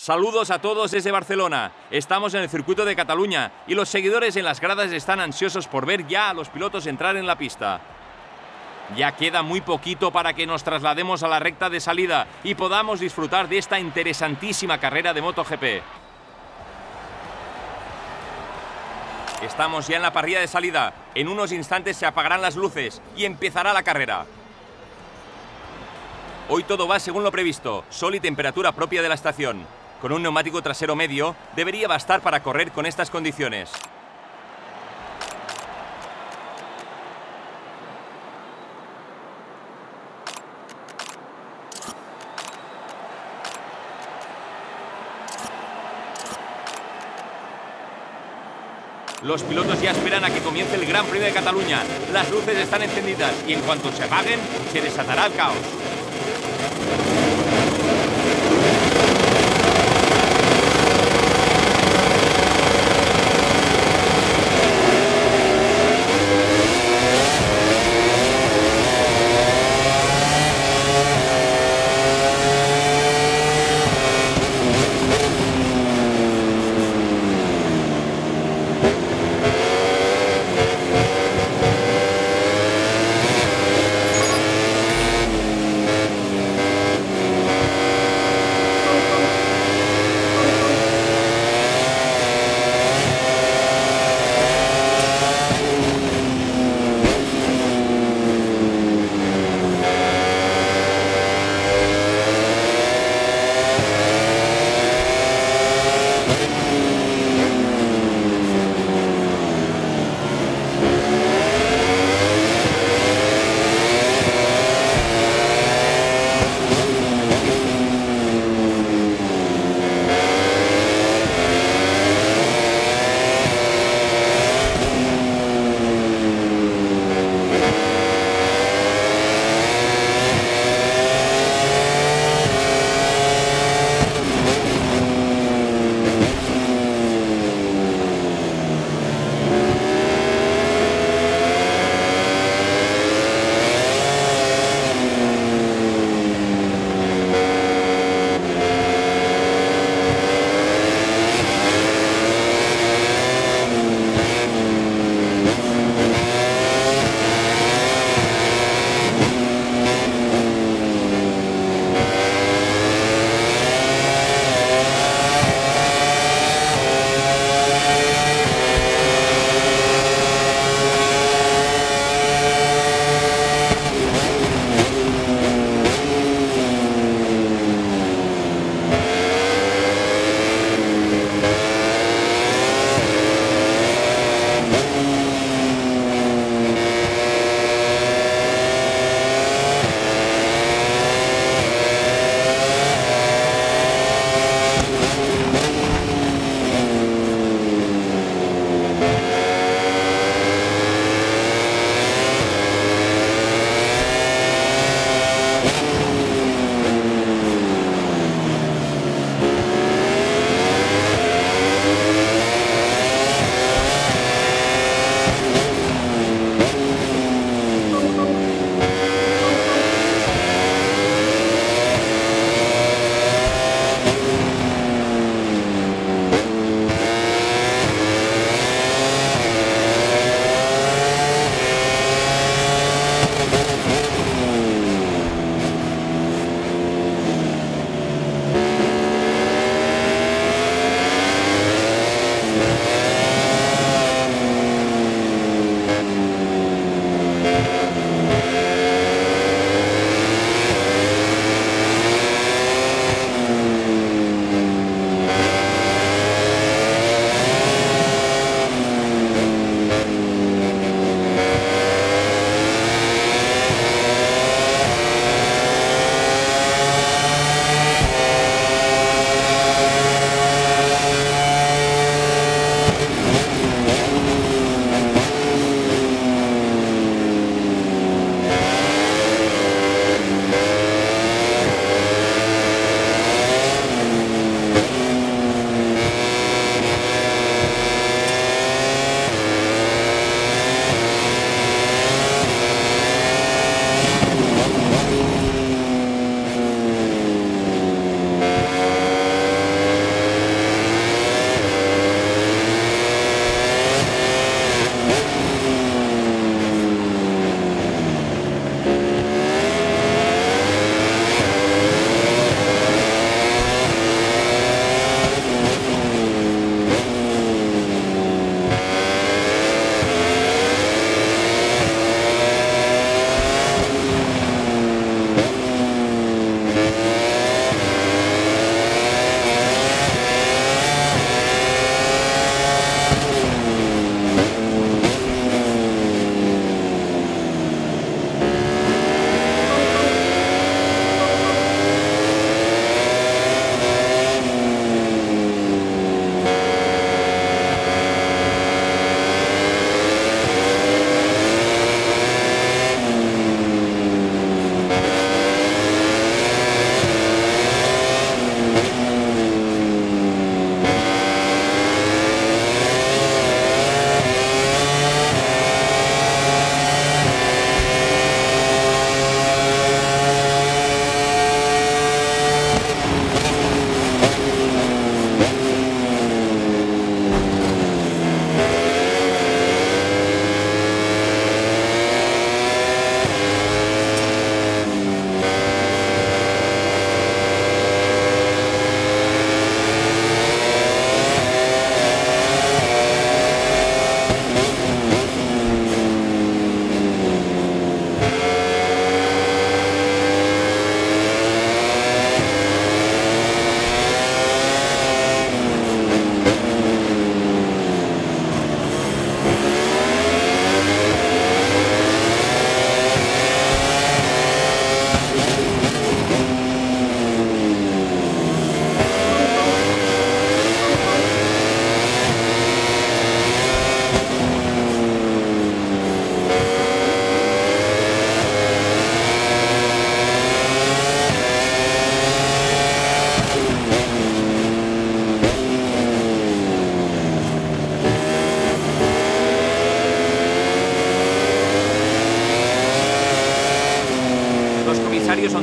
Saludos a todos desde Barcelona. Estamos en el circuito de Cataluña y los seguidores en las gradas están ansiosos por ver ya a los pilotos entrar en la pista. Ya queda muy poquito para que nos traslademos a la recta de salida y podamos disfrutar de esta interesantísima carrera de MotoGP. Estamos ya en la parrilla de salida. En unos instantes se apagarán las luces y empezará la carrera. Hoy todo va según lo previsto, sol y temperatura propia de la estación. Con un neumático trasero medio, debería bastar para correr con estas condiciones. Los pilotos ya esperan a que comience el Gran Premio de Cataluña. Las luces están encendidas y en cuanto se apaguen, se desatará el caos.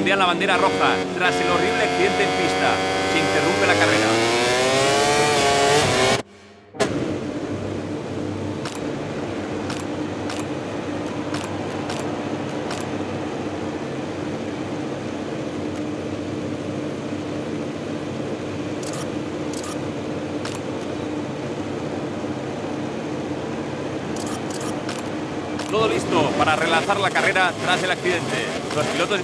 ondean la bandera roja tras el horrible accidente en pista. Se interrumpe la carrera. Todo listo para relanzar la carrera tras el accidente. Los pilotos...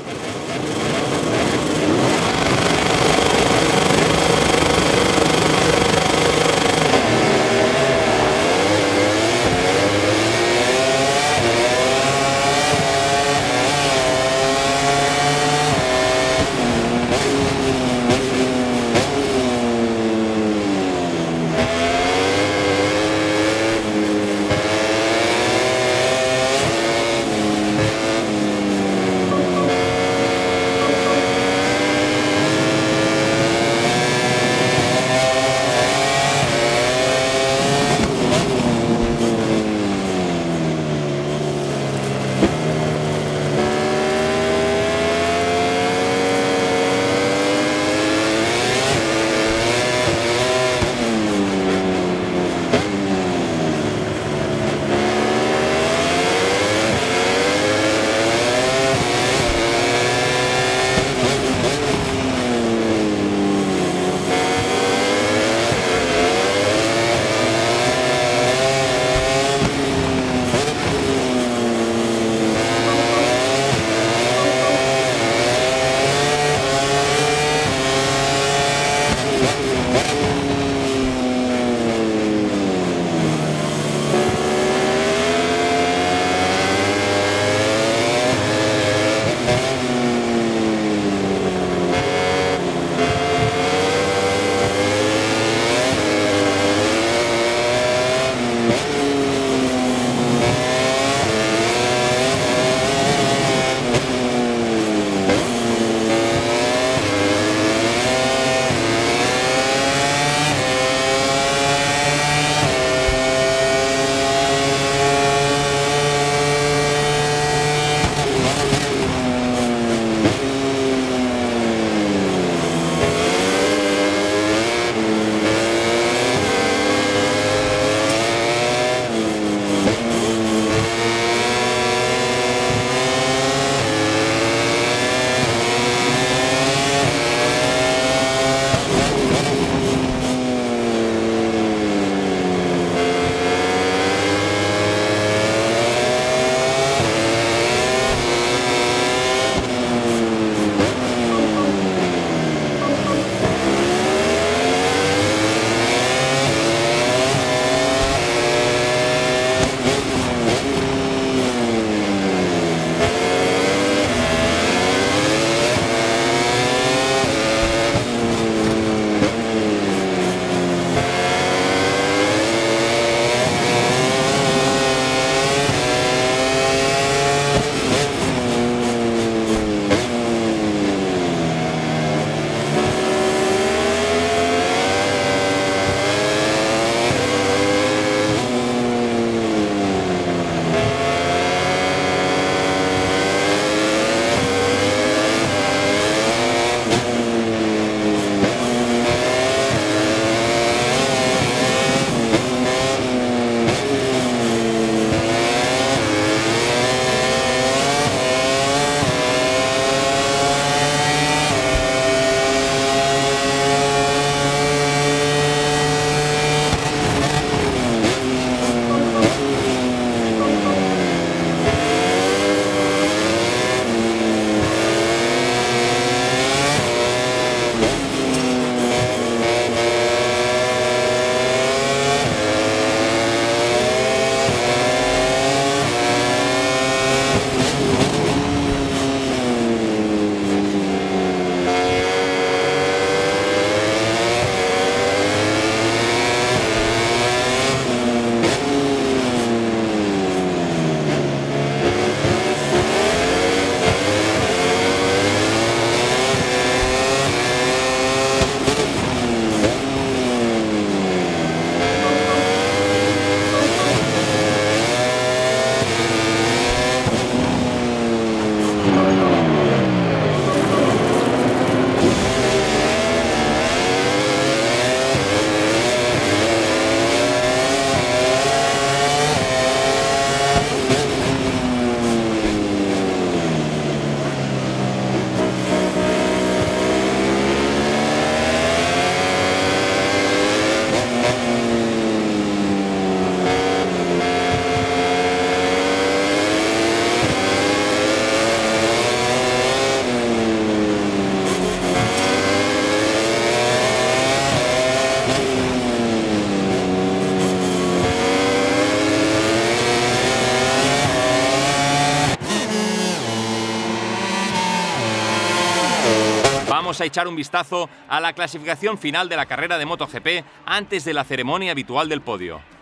Vamos a echar un vistazo a la clasificación final de la carrera de MotoGP antes de la ceremonia habitual del podio.